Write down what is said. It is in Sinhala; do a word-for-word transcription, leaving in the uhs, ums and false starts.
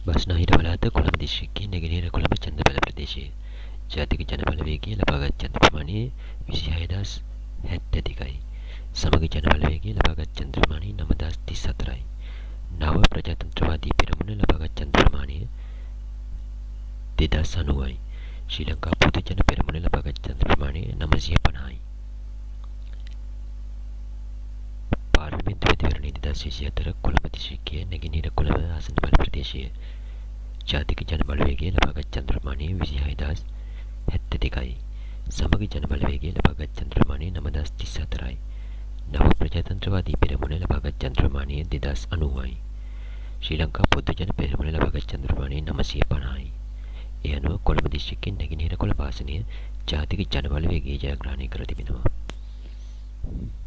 බස්නාහිර පළාත කොළඹ දිස්ත්‍රික්කයේ නැගෙනහිර කොළඹ චන්දපල ප්‍රදේශයේ ජාතික ජනබලවේගය ලබාගත් ඡන්ද ප්‍රමාණය විසිහය දහස් හැත්තෑතිකයි. සමගි ජනබලවේගය ලබාගත් ඡන්ද ප්‍රමාණය නව දහස් තිස් හතරයි. නව ප්‍රජාතන්ත්‍රවාදී පෙරමුණ ලබාගත් ඡන්ද ප්‍රමාණය දෙදහස් අනූවයි. ශ්‍රී ලංකා පොදු ජන පෙරමුණ ලබාගත් ඡන්ද ප්‍රමාණය නවසිය පනහයි. පාර්ලිමේන්තු මැතිවරණය දෙදහස් විසිහතර කොළඹ දිස්ත්‍රික්කයේ නැගෙනහිර කොළඹ ආසන්නපල ප්‍රදේශයේ ජාතික ජනබලවේගය ලබාගත් ඡන්ද ප්‍රමාණය විසිහය දහස් හැත්තෑතිකයි. සමගි ජනබලවේගය ලබාගත් ඡන්ද ප්‍රමාණය නව දහස් තිස් හතරයි. නව ප්‍රජාතන්ත්‍රවාදී පෙරමුණ ලබාගත් ඡන්ද ප්‍රමාණය දෙදහස් අනූවයි. ශ්‍රී ලංකා පොදු ජන පෙරමුණ ලබාගත් ඡන්ද ප්‍රමාණය නවසිය පනහයි. ඒ අනුව කොළඹ දිස්ත්‍රික්කයේ නැගෙනහිර කොළඹ ආසනය ජාතික ජනබලවේගය ජයග්‍රහණය කර තිබෙනවා.